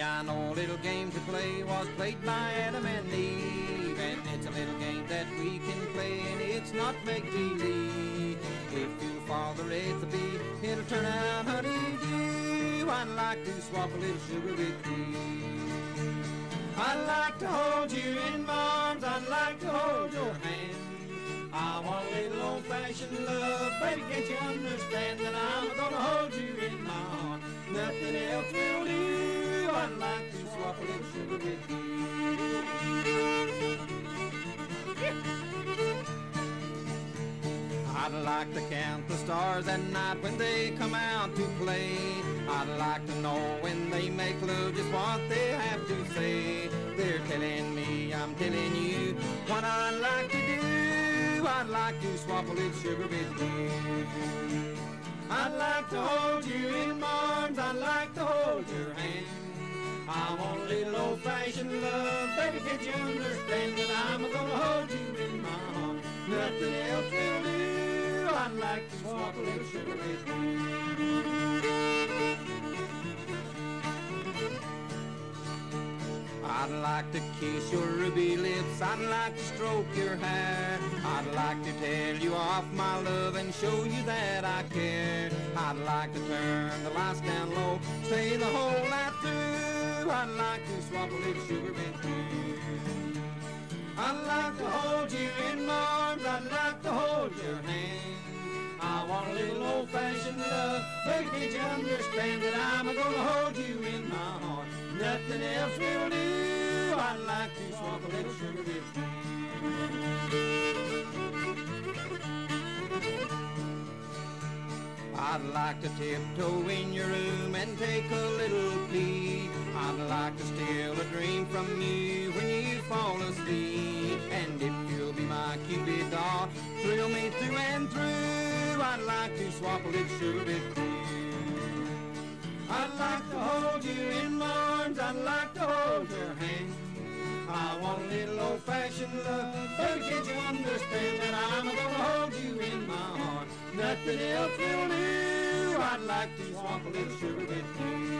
I know a little game to play was played by Adam and Eve, and it's a little game that we can play, and it's not make-believe. If you follow the recipe, it'll turn out honey-dew. I'd like to swap a little sugar with you. I'd like to hold you in my arms, I'd like to hold your hand. I want a little old-fashioned love, baby, can't you understand that I'm gonna hold you in my arms? Nothing else will do. I'd like to swap a little sugar with you. I'd like to count the stars at night when they come out to play. I'd like to know when they make love just what they have to say. They're telling me, I'm telling you what I'd like to do. I'd like to swap a little sugar with you. I'd like to hold you in my arms, I'd like to hold your hand. I want a little old-fashioned love, baby, can't you understand that I'm gonna hold you in my arms? Nothing else will do. I'd like to swap a little sugar with you. I'd like to kiss your ruby lips, I'd like to stroke your hair. I'd like to tell you of my love and show you that I care. I'd like to turn the lights down low, stay the whole night through. I'd like to swap a little sugar with you. I'd like to hold you in my arms, I'd like to hold your hand. I want a little old-fashioned love, baby, can't you understand that I'm gonna hold you in my heart? Nothing else will do. I'd like to swap a little sugar with you. I'd like to tiptoe in your room and take a little peek. I'd like to steal a dream from you when you fall asleep. And if you'll be my Cupid doll, thrill me through and through. I'd like to swap a little sugar with you. I'd like to hold you in my arms, I'd like to hold your hand. I want a little old-fashioned love, baby, can't you understand that I'm gonna hold you in my heart? Nothing else will do. I'd like to swap a little sugar with you.